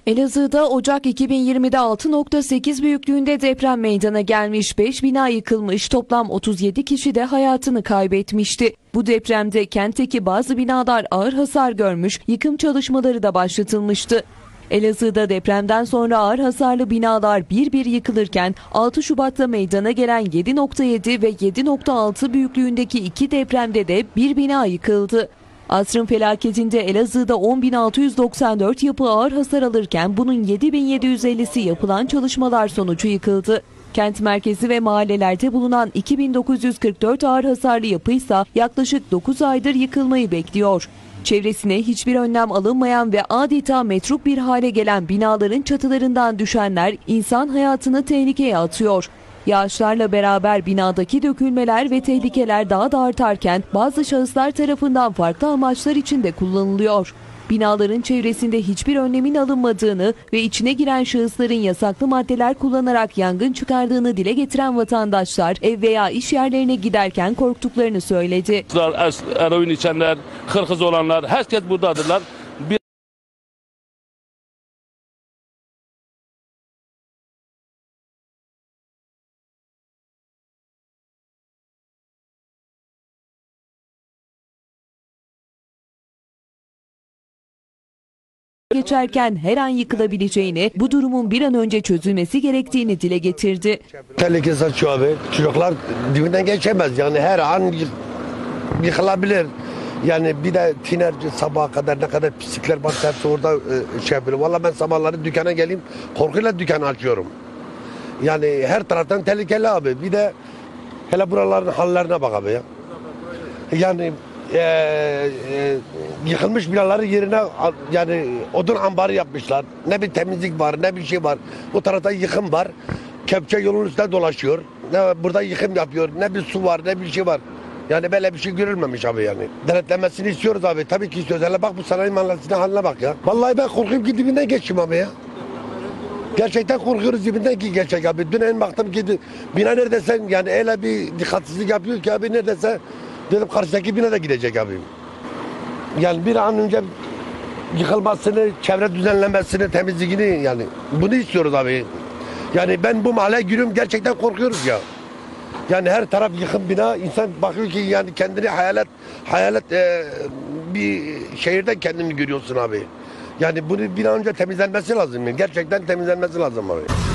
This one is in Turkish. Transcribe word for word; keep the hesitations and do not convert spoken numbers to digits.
Elazığ'da Ocak iki bin yirmide altı nokta sekiz büyüklüğünde deprem meydana gelmiş, beş bina yıkılmış, toplam otuz yedi kişi de hayatını kaybetmişti. Bu depremde kentteki bazı binalar ağır hasar görmüş, yıkım çalışmaları da başlatılmıştı. Elazığ'da depremden sonra ağır hasarlı binalar bir bir yıkılırken altı Şubat'ta meydana gelen yedi nokta yedi ve yedi nokta altı büyüklüğündeki iki depremde de bir bina yıkıldı. Asrın felaketinde Elazığ'da on bin altı yüz doksan dört yapı ağır hasar alırken bunun yedi bin yedi yüz ellisi yapılan çalışmalar sonucu yıkıldı. Kent merkezi ve mahallelerde bulunan iki bin dokuz yüz kırk dört ağır hasarlı yapıysa yaklaşık dokuz aydır yıkılmayı bekliyor. Çevresine hiçbir önlem alınmayan ve adeta metruk bir hale gelen binaların çatılarından düşenler insan hayatını tehlikeye atıyor. Yağışlarla beraber binadaki dökülmeler ve tehlikeler daha da artarken bazı şahıslar tarafından farklı amaçlar için de kullanılıyor. Binaların çevresinde hiçbir önlemin alınmadığını ve içine giren şahısların yasaklı maddeler kullanarak yangın çıkardığını dile getiren vatandaşlar ev veya iş yerlerine giderken korktuklarını söyledi. Eroin içenler, hırkız olanlar, herkes buradadırlar. Bir geçerken her an yıkılabileceğini, bu durumun bir an önce çözülmesi gerektiğini dile getirdi. Tehlike saçıyor abi. Çocuklar dibinden geçemez. Yani her an yıkılabilir. Yani bir de tinerci sabaha kadar ne kadar pislikler varsa hepsi orada şey yapıyor. Vallahi ben sabahları dükkana geleyim korkuyla dükkanı açıyorum. Yani her taraftan tehlikeli abi. Bir de hele buraların hallerine bak abi ya. Yani Ee, e, yıkılmış binaları yerine yani odun ambarı yapmışlar. Ne bir temizlik var ne bir şey var. O tarafta yıkım var. Kepçe yolun üstünde dolaşıyor. Ne burada yıkım yapıyor. Ne bir su var ne bir şey var. Yani böyle bir şey görülmemiş abi yani. Denetlenmesini istiyoruz abi. Tabii ki istiyoruz. Hele bak bu sanayi mahallesinin haline bak ya. Vallahi ben korkuyorum ki dibinden geçeyim abi ya. Gerçekten korkuyoruz dibinden ki geçecek abi. Dün en baktım ki bina neredeyse yani öyle bir dikkatsizlik yapıyor ki abi neredeyse dedim karşıdaki bina da gidecek abi. Yani bir an önce yıkılmasını, çevre düzenlenmesini, temizliğini yani bunu istiyoruz abi. Yani ben bu mahalleye giriyorum gerçekten korkuyoruz ya. Yani her taraf yıkım bina, insan bakıyor ki yani kendini hayalet hayalet e, bir şehirden kendini görüyorsun abi. Yani bunu bir an önce temizlenmesi lazım. Gerçekten temizlenmesi lazım abi.